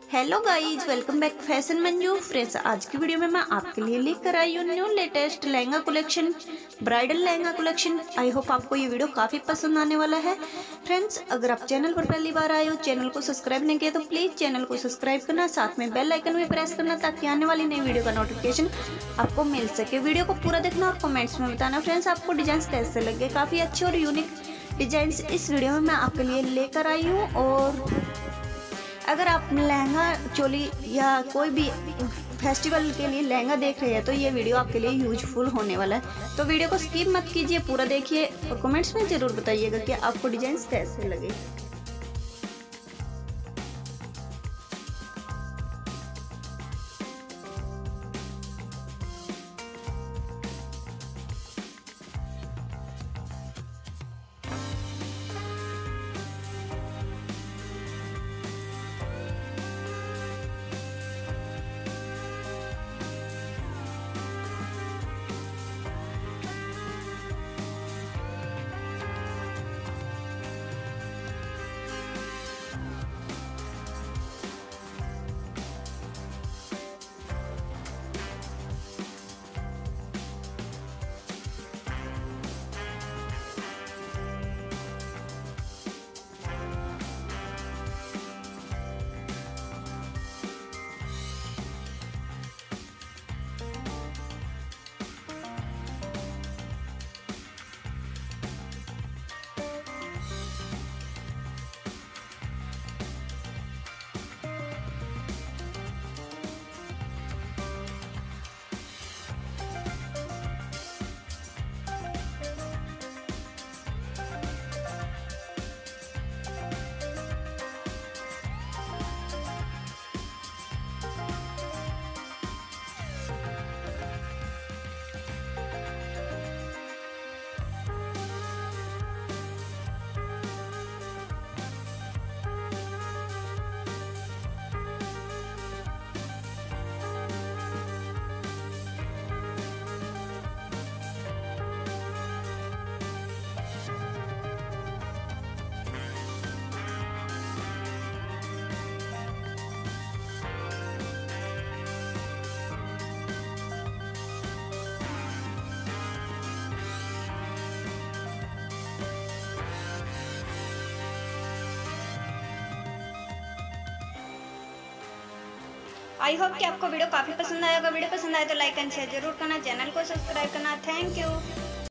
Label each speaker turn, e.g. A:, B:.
A: Hello guys, welcome back fashion Manju friends. आज की video में मैं आपके लिए लेकर आई हूँ new latest lehenga collection, bridal lehenga collection. I hope आपको ये वीडियो काफ़ी पसंद आने वाला है। फ्रेंड्स, अगर आप चैनल पर पहली बार आए हो, चैनल को सब्सक्राइब नहीं किया तो प्लीज़ चैनल को सब्सक्राइब करना, साथ में बेल आइकन भी प्रेस करना ताकि आने वाली नई वीडियो का नोटिफिकेशन आपको मिल सके। वीडियो को पूरा देखना और कमेंट्स में बताना फ्रेंड्स आपको डिजाइन कैसे लगे। काफ़ी अच्छे और यूनिक डिजाइन इस वीडियो में मैं आपके लिए लेकर आई हूँ। और अगर आप लहंगा चोली या कोई भी फेस्टिवल के लिए लहंगा देख रहे हैं तो ये वीडियो आपके लिए यूजफुल होने वाला है। तो वीडियो को स्किप मत कीजिए, पूरा देखिए और कमेंट्स में ज़रूर बताइएगा कि आपको डिजाइन कैसे लगे। आई होप कि आपको वीडियो काफ़ी पसंद आएगा। वीडियो पसंद आए तो लाइक एंड शेयर जरूर करना, चैनल को सब्सक्राइब करना। Thank you.